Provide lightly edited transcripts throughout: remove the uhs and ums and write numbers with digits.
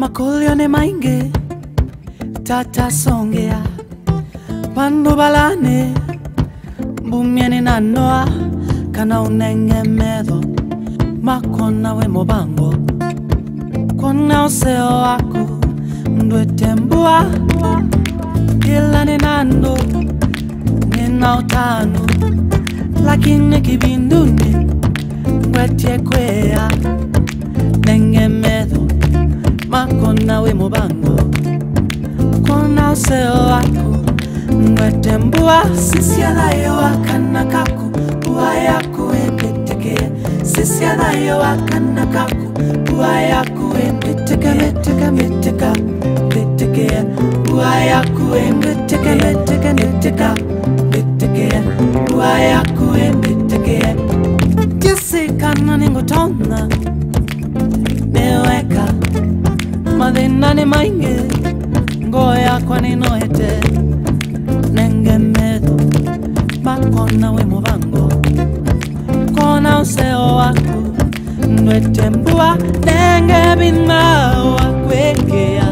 makolio ne mainge tata songea pando balane bumiene na noa kana unenge medo makona we mobango kona oseo wako ndwetembua kila nenando nena utano lakini kibinduni ngwetie kwea nenge medo makona we mobango kona oseo wako ndwetembua sisi adayo wakana kaku uwa yako epeteke sisi adayo wakana kaku uwa yako epeteke meteka meteka meteke uwa yako epeteke meteka meteka meteke uwa yako epeteke Jessica naningo tona neweka madena ne mainge ngoya kwa ninoete nenge medo makona we mobango kona oseo wako nwetembua nenge bina wakwekea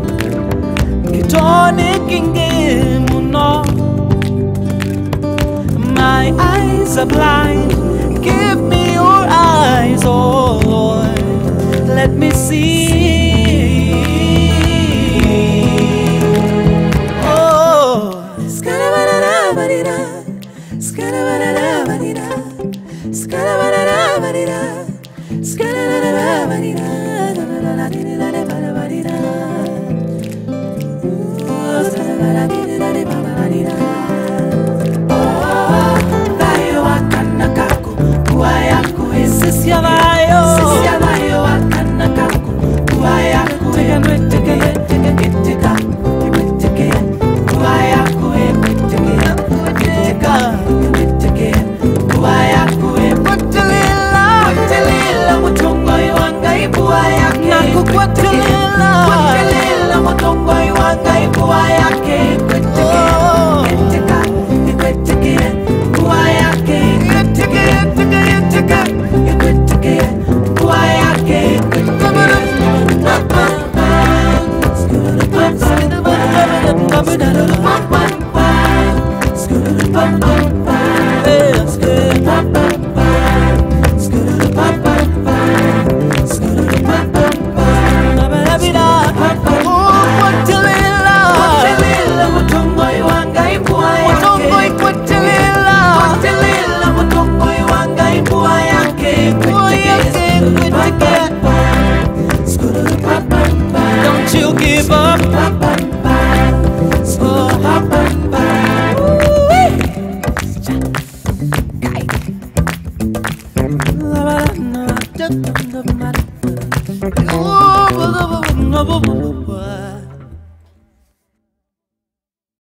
kitone kinge muno. My eyes are blind, give me your eyes, oh Lord, let me see. Don't you give up. Oh,